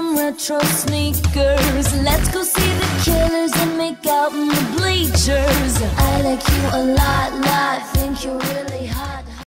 some retro sneakers. Let's go see the Killers and make out in the bleachers. I like you a lot, think you're really hot.